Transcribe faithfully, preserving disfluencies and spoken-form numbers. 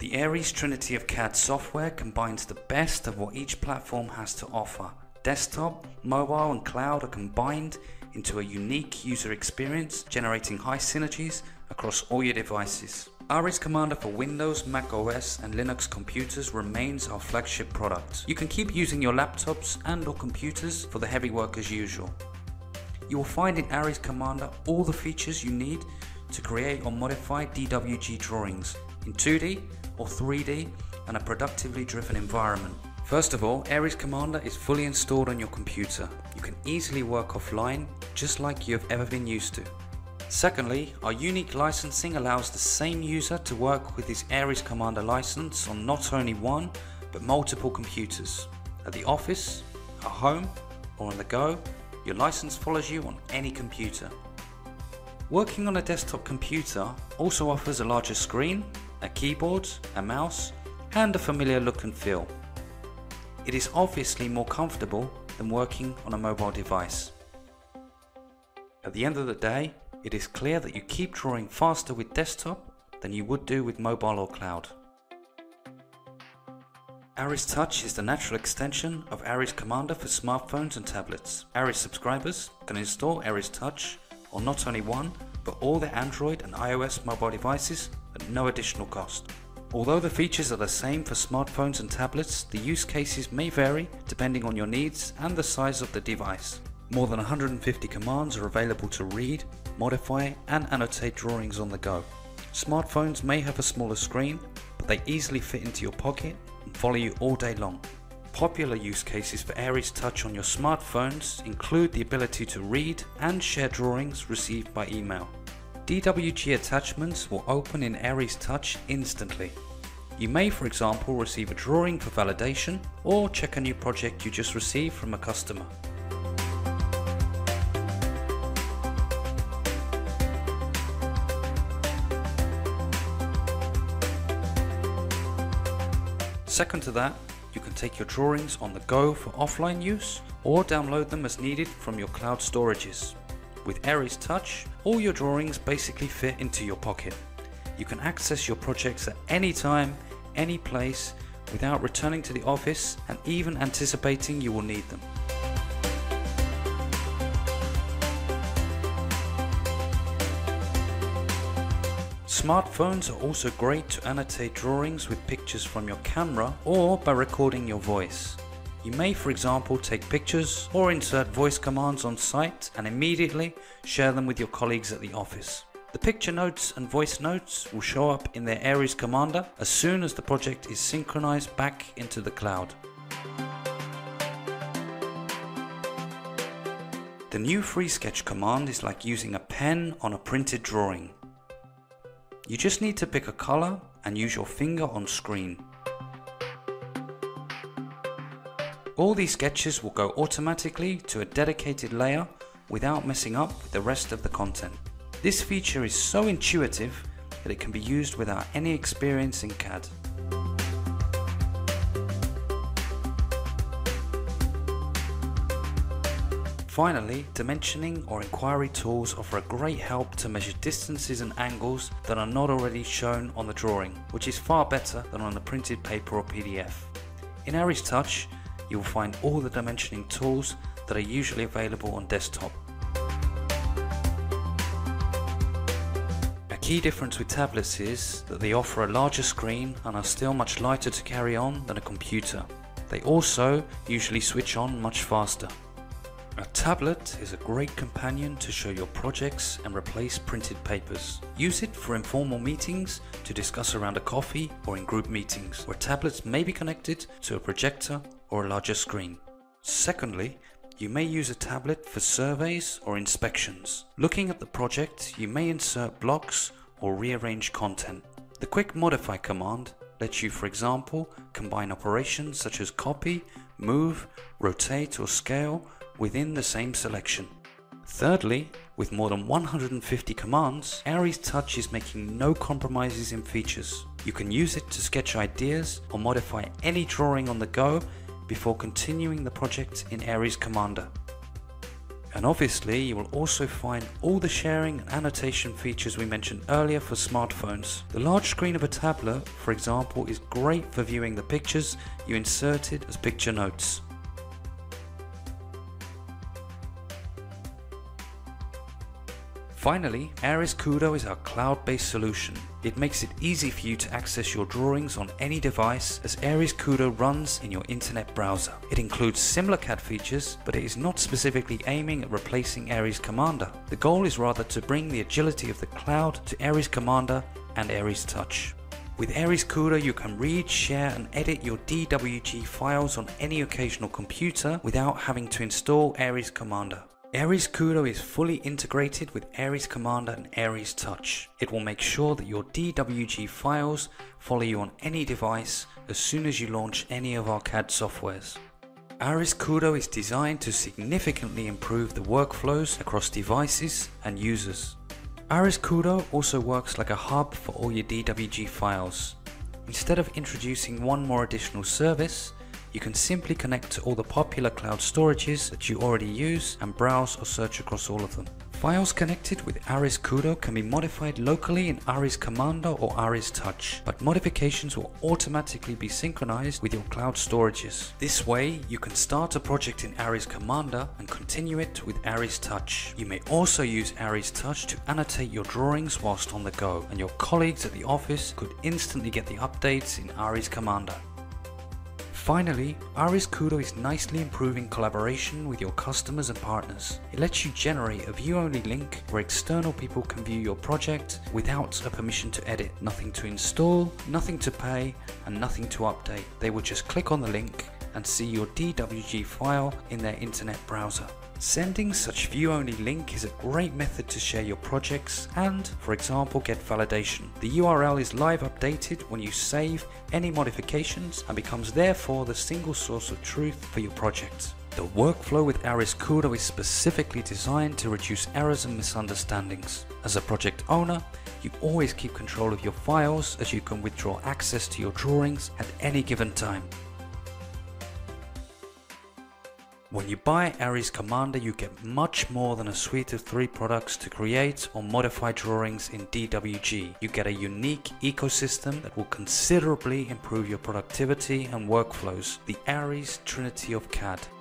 The ARES Trinity of C A D software combines the best of what each platform has to offer. Desktop, mobile and cloud are combined into a unique user experience, generating high synergies across all your devices. ARES Commander for Windows, Mac O S and Linux computers remains our flagship product. You can keep using your laptops and or computers for the heavy work as usual. You will find in ARES Commander all the features you need to create or modify D W G drawings in two D or three D and a productively driven environment. First of all, ARES Commander is fully installed on your computer. You can easily work offline just like you have ever been used to. Secondly, our unique licensing allows the same user to work with his ARES Commander license on not only one but multiple computers. At the office, at home or on the go, your license follows you on any computer. Working on a desktop computer also offers a larger screen, a keyboard, a mouse and a familiar look and feel. It is obviously more comfortable than working on a mobile device. At the end of the day, it is clear that you keep drawing faster with desktop than you would do with mobile or cloud. ARES Touch is the natural extension of ARES Commander for smartphones and tablets. ARES subscribers can install ARES Touch on not only one, but all their Android and iOS mobile devices at no additional cost. Although the features are the same for smartphones and tablets, the use cases may vary depending on your needs and the size of the device. More than one hundred fifty commands are available to read, modify and annotate drawings on the go. Smartphones may have a smaller screen, but they easily fit into your pocket and follow you all day long. Popular use cases for ARES Touch on your smartphones include the ability to read and share drawings received by email. D W G attachments will open in ARES Touch instantly. You may, for example, receive a drawing for validation or check a new project you just received from a customer. Second to that, you can take your drawings on the go for offline use or download them as needed from your cloud storages. With ARES Touch, all your drawings basically fit into your pocket. You can access your projects at any time, any place, without returning to the office and even anticipating you will need them. Smartphones are also great to annotate drawings with pictures from your camera or by recording your voice. You may, for example, take pictures or insert voice commands on site and immediately share them with your colleagues at the office. The picture notes and voice notes will show up in their ARES Commander as soon as the project is synchronized back into the cloud. The new FREESKETCH command is like using a pen on a printed drawing. You just need to pick a color and use your finger on screen. All these sketches will go automatically to a dedicated layer without messing up with the rest of the content. This feature is so intuitive that it can be used without any experience in C A D. Finally, dimensioning or Enquiry tools offer a great help to measure distances and angles that are not already shown on the drawing, which is far better than on a printed paper or P D F. In ARES Touch, you will find all the dimensioning tools that are usually available on desktop. A key difference with tablets is that they offer a larger screen and are still much lighter to carry on than a computer. They also usually switch on much faster. A tablet is a great companion to show your projects and replace printed papers. Use it for informal meetings to discuss around a coffee or in group meetings, where tablets may be connected to a projector or a larger screen. Secondly, you may use a tablet for surveys or inspections. Looking at the project, you may insert blocks or rearrange content. The QuickModify command lets you, for example, combine operations such as copy, move, rotate or scale within the same selection. Thirdly, with more than one hundred fifty commands, ARES Touch is making no compromises in features. You can use it to sketch ideas or modify any drawing on the go before continuing the project in ARES Commander. And obviously you will also find all the sharing and annotation features we mentioned earlier for smartphones. The large screen of a tablet, for example, is great for viewing the pictures you inserted as picture notes. Finally, ARES Kudo is our cloud-based solution. It makes it easy for you to access your drawings on any device, as ARES Kudo runs in your internet browser. It includes similar C A D features, but it is not specifically aiming at replacing ARES Commander. The goal is rather to bring the agility of the cloud to ARES Commander and ARES Touch. With ARES Kudo you can read, share and edit your D W G files on any occasional computer without having to install ARES Commander. ARES Kudo is fully integrated with ARES Commander and ARES Touch. It will make sure that your D W G files follow you on any device as soon as you launch any of our C A D softwares. ARES Kudo is designed to significantly improve the workflows across devices and users. ARES Kudo also works like a hub for all your D W G files. Instead of introducing one more additional service, you can simply connect to all the popular cloud storages that you already use and browse or search across all of them. Files connected with ARES Kudo can be modified locally in ARES Commander or ARES Touch, but modifications will automatically be synchronized with your cloud storages. This way, you can start a project in ARES Commander and continue it with ARES Touch. You may also use ARES Touch to annotate your drawings whilst on the go, and your colleagues at the office could instantly get the updates in ARES Commander. Finally, ARES Kudo is nicely improving collaboration with your customers and partners. It lets you generate a view-only link where external people can view your project without a permission to edit. Nothing to install, nothing to pay, and nothing to update. They will just click on the link and see your D W G file in their internet browser. Sending such view-only link is a great method to share your projects and, for example, get validation. The U R L is live updated when you save any modifications and becomes therefore the single source of truth for your project. The workflow with ARES Kudo is specifically designed to reduce errors and misunderstandings. As a project owner, you always keep control of your files, as you can withdraw access to your drawings at any given time. When you buy ARES Commander, you get much more than a suite of three products to create or modify drawings in D W G. You get a unique ecosystem that will considerably improve your productivity and workflows, the ARES Trinity of C A D.